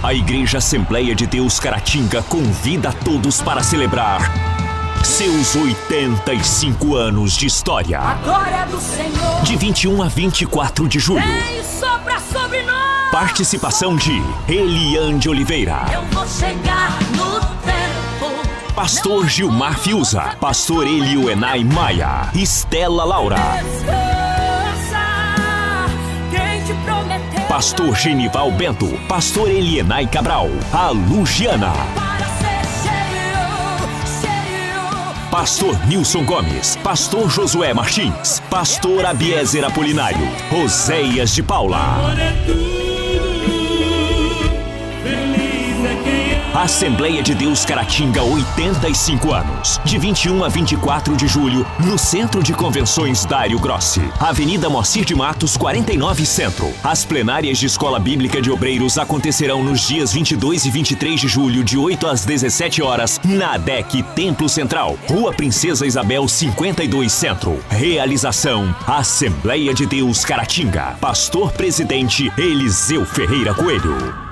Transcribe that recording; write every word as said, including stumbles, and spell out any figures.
A Igreja Assembleia de Deus Caratinga convida a todos para celebrar seus oitenta e cinco anos de história. A glória do Senhor. De vinte e um a vinte e quatro de julho. Vem e sopra sobre nós. Participação de Eliane Oliveira. Eu vou chegar no tempo. Pastor Gilmar Fiuza. Pastor Elioenai Maia. Estela Laura. Descansa, quem te prometeu. Pastor Genival Bento. Pastor Elienay Cabral. A Lugiana. Para ser cheio, cheio. Pastor Nilson Gomes. Pastor Josué Martins. Pastor Abiezer Apolinário. Roséias de Paula. Assembleia de Deus Caratinga, oitenta e cinco anos. De vinte e um a vinte e quatro de julho, no Centro de Convenções Dário Grossi. Avenida Moacir de Matos, quarenta e nove Centro. As plenárias de Escola Bíblica de Obreiros acontecerão nos dias vinte e dois e vinte e três de julho, de oito às dezessete horas, na A D E C Templo Central, Rua Princesa Isabel, cinquenta e dois Centro. Realização: Assembleia de Deus Caratinga. Pastor Presidente Eliseu Ferreira Coelho.